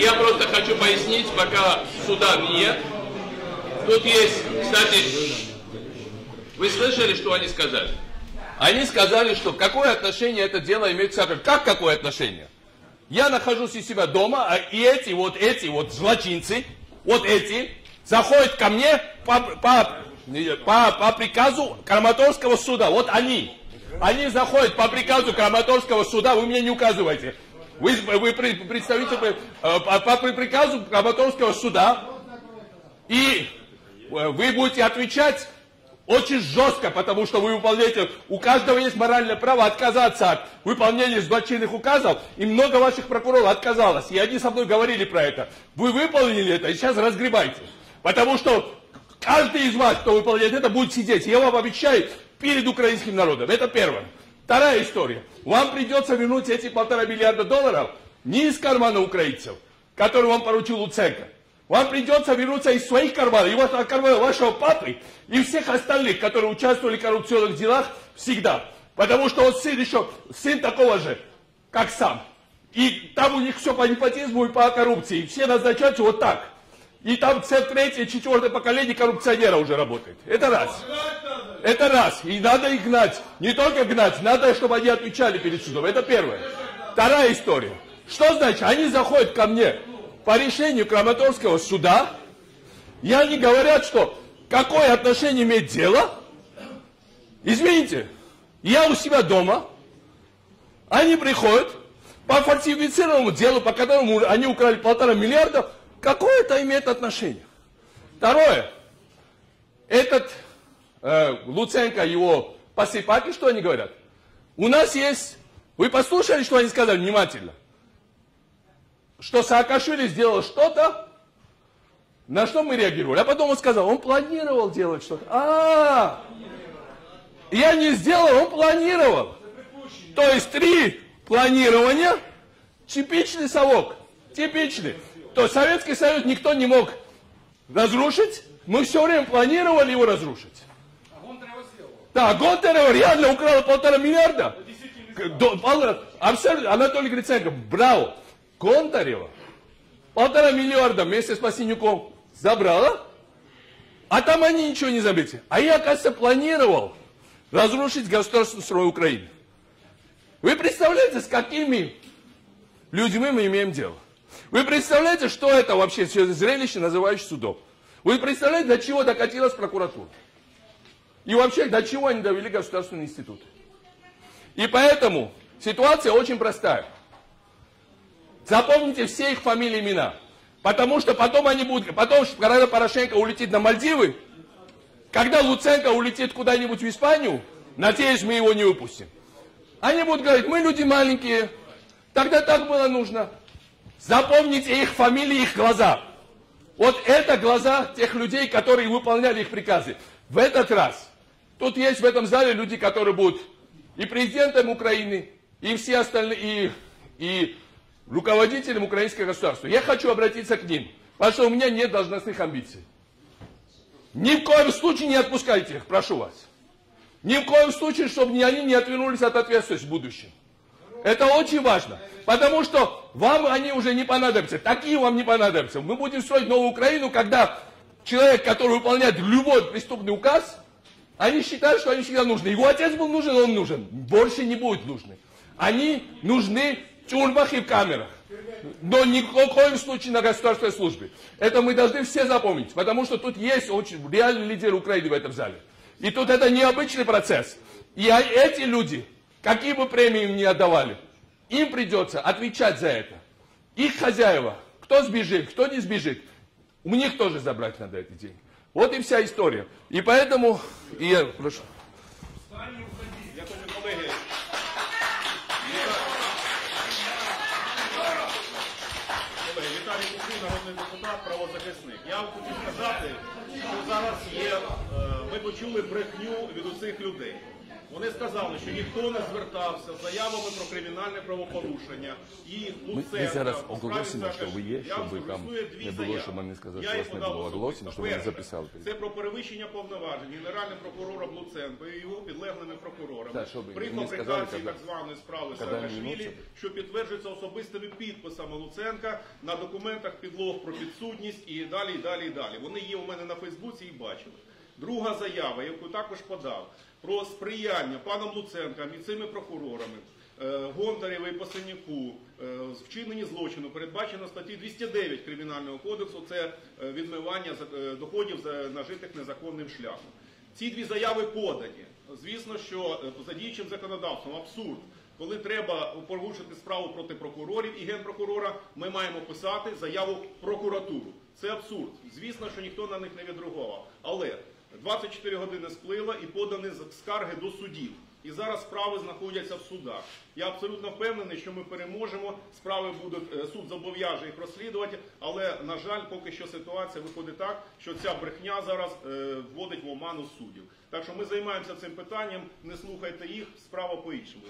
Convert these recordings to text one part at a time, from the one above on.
Я просто хочу пояснить, пока суда нет. Тут есть, кстати, вы слышали, что они сказали? Они сказали, что какое отношение это дело имеет к Саакашвили. Как какое отношение? Я нахожусь у себя дома, а и эти вот злочинцы, вот эти, заходят ко мне по приказу Краматорского суда. Вот они. Они заходят по приказу Краматорского суда, вы мне не указываете. Вы представитель по приказу Краматорского суда, и вы будете отвечать очень жестко, потому что вы выполняете, у каждого есть моральное право отказаться от выполнения злочинных указов, и много ваших прокуроров отказалось, и они со мной говорили про это. Вы выполнили это, и сейчас разгребайте. Потому что каждый из вас, кто выполняет это, будет сидеть. Я вам обещаю перед украинским народом. Это первое. Вторая история. Вам придется вернуть эти $1,5 миллиарда не из кармана украинцев, которые вам поручил Луценко. Вам придется вернуться из своих карманов, из кармана вашего папы и всех остальных, которые участвовали в коррупционных делах всегда. Потому что он сын такого же, как сам. И там у них все по непотизму и по коррупции. Все назначаются вот так. И там третье, четвертое поколение коррупционера уже работает. Это раз. Это раз. И надо их гнать. Не только гнать, надо, чтобы они отвечали перед судом. Это первое. Вторая история. Что значит? Они заходят ко мне по решению Краматорского суда, и они говорят, что какое отношение имеет дело. Извините, я у себя дома, они приходят по фальсифицированному делу, по которому они украли $1,5 миллиарда, какое это имеет отношение? Второе, этот Луценко, его посыпаки, что они говорят? У нас есть, вы послушали, что они сказали внимательно? Что Саакашвили сделал что-то, на что мы реагировали. А потом он сказал, он планировал делать что-то. Я не сделал, он планировал. То есть 3 планирования, типичный совок, типичный. То есть Советский Союз никто не мог разрушить, мы все время планировали его разрушить. Да, Гонтарева реально украла $1,5 миллиарда. Анатолий Гриценко брал Гонтарева $1,5 миллиарда вместе с Пасенюком забрала, а там они ничего не забыли. А я, оказывается, планировал разрушить государственный строй Украины. Вы представляете, с какими людьми мы имеем дело? Вы представляете, что это вообще все зрелище, называющее судом? Вы представляете, до чего докатилась прокуратура? И вообще, до чего они довели государственные институты? И поэтому ситуация очень простая. Запомните все их фамилии, имена. Потому что потом они будут, когда Порошенко улетит на Мальдивы, когда Луценко улетит куда-нибудь в Испанию, надеюсь, мы его не выпустим. Они будут говорить, мы люди маленькие, тогда так было нужно. Запомните их фамилии, их глаза. Вот это глаза тех людей, которые выполняли их приказы. В этот раз, тут есть в этом зале люди, которые будут и президентом Украины, и все остальные, и руководителем украинского государства. Я хочу обратиться к ним, потому что у меня нет должностных амбиций. Ни в коем случае не отпускайте их, прошу вас. Ни в коем случае, чтобы они не отвернулись от ответственности в будущем. Это очень важно, потому что вам они уже не понадобятся, такие вам не понадобятся. Мы будем строить новую Украину, когда человек, который выполняет любой преступный указ, они считают, что они всегда нужны. Его отец был нужен, он нужен. Больше не будет нужны. Они нужны в тюрьмах и в камерах. Но ни в коем случае на государственной службе. Это мы должны все запомнить, потому что тут есть очень реальный лидер Украины в этом зале. И тут это необычный процесс. И эти люди, какие бы премии им ни отдавали, им придется отвечать за это. Их хозяева, кто сбежит, кто не сбежит, у них тоже забрать надо эти деньги. Вот и вся история. И поэтому, я прошу. Віталій Кухній, народний депутат, правозахисник. Я хотів сказати, що зараз ми почули брехню від усіх людей. Вони сказали, що ніхто не звертався з заявами про кримінальне правопорушення. І Ми зараз оголосимо, що ви є, щоб там не було, що ми не сказали, що вас не було оголосено, щоб ви не записали. Це про перевищення повноважень Генеральним прокурором Луценко і його підлеглими прокурорами при фабрикації так званої справи Саакашвілі, що підтверджується особистими підписами Луценка на документах підлог про підсудність і далі, і далі, і далі. Вони є у мене на Фейсбуці і бачили. Друга заява, яку також подав, про сприяння паном Луценком і цими прокурорами Гонтарєву і Пасенюку вчиненні злочину передбачено статті 209 Кримінального кодексу, це відмивання доходів, нажитих незаконним шляхом. Ці дві заяви подані. Звісно, що за діючим законодавством абсурд. Коли треба порушити справу проти прокурорів і генпрокурора, ми маємо писати заяву в прокуратуру. Це абсурд. Звісно, що ніхто на них не відреагував. Але 24 години сплило і подані скарги до судів. І зараз справи знаходяться в судах. Я абсолютно впевнений, що ми переможемо, справи будуть, суд зобов'яже їх розслідувати, але, на жаль, поки що ситуація виходить так, що ця брехня зараз вводить в оману суддів. Так що ми займаємося цим питанням, не слухайте їх, справа по-іншому.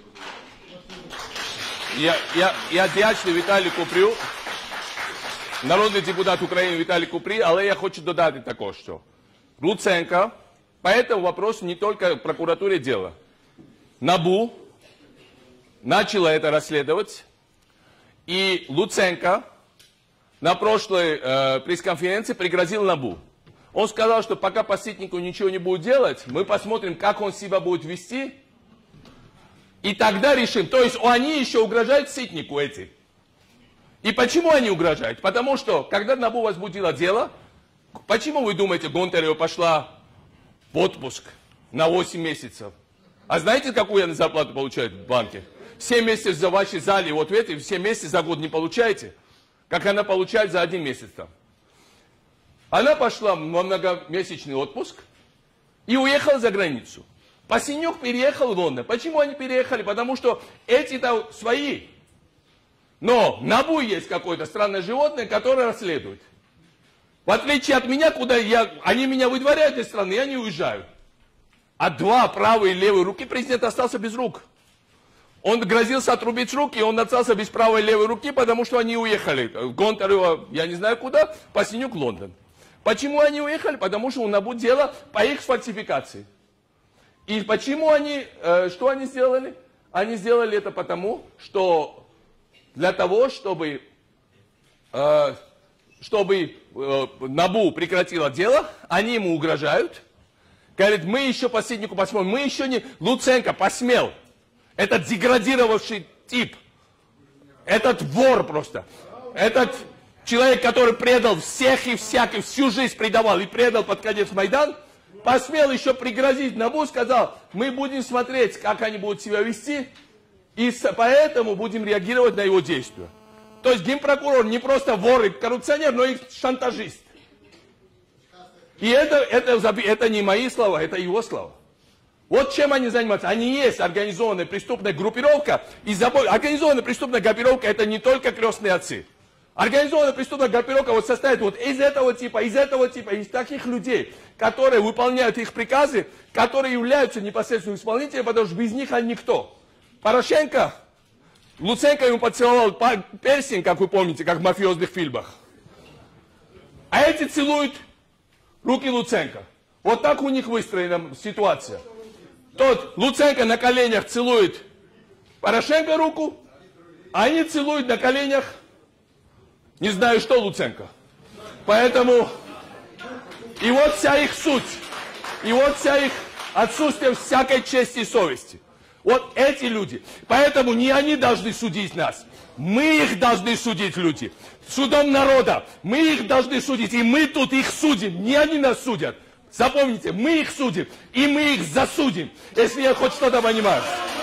Я вдячний Віталію Купрію, народний депутат України Віталій Купрій, але я хочу додати також, що Луценко, по этому вопросу не только в прокуратуре дело. НАБУ начала это расследовать, и Луценко на прошлой пресс-конференции пригрозил НАБУ. Он сказал, что пока по Ситнику ничего не будет делать, мы посмотрим, как он себя будет вести, и тогда решим. То есть они еще угрожают Ситнику эти. И почему они угрожают? Потому что, когда НАБУ возбудило дело, почему вы думаете, Гонтарева пошла в отпуск на 8 месяцев? А знаете, какую она зарплату получает в банке? 7 месяцев за вашей зале, вот в этой, 7 месяцев за год не получаете? Как она получает за 1 месяц там. Она пошла во многомесячный отпуск и уехала за границу. Пасенюк переехал в Лондон. Почему они переехали? Потому что эти-то свои. Но НАБУ есть какое-то странное животное, которое расследует. В отличие от меня, они меня выдворяют из страны, я не уезжаю. А два правые и левые руки президент остался без рук. Он грозился отрубить руки, и он остался без правой и левой руки, потому что они уехали. Гонтарева, я не знаю куда, Пасенюк, Лондон. Почему они уехали? Потому что у НАБУ дело по их фальсификации. И почему они, что они сделали? Они сделали это потому, что для того, чтобы НАБУ прекратило дело, они ему угрожают. Говорит, мы еще по Ситнику посмотрим, мы еще не... Луценко посмел. Этот деградировавший тип. Этот вор просто. Этот человек, который предал всех и всяких, всю жизнь предавал и предал под конец Майдан, посмел еще пригрозить НАБУ, сказал, мы будем смотреть, как они будут себя вести, и поэтому будем реагировать на его действия. То есть генпрокурор не просто вор и коррупционер, но и шантажист. И это не мои слова, это его слова. Вот чем они занимаются. Они есть организованная преступная группировка. Организованная преступная группировка это не только крестные отцы. Организованная преступная группировка вот состоит вот из этого типа, из таких людей, которые выполняют их приказы, которые являются непосредственными исполнителями, потому что без них они никто. Порошенко, Луценко ему поцеловал перстень, как вы помните, как в мафиозных фильмах. А эти целуют руки Луценко. Вот так у них выстроена ситуация. Тот Луценко на коленях целует Порошенко руку, а они целуют на коленях, не знаю что, Луценко. Поэтому, и вот вся их суть, и вот вся их отсутствие всякой чести и совести. Вот эти люди. Поэтому не они должны судить нас. Мы их должны судить, люди. Судом народа. Мы их должны судить. И мы тут их судим. Не они нас судят. Запомните, мы их судим. И мы их засудим. Если я хоть что-то понимаю.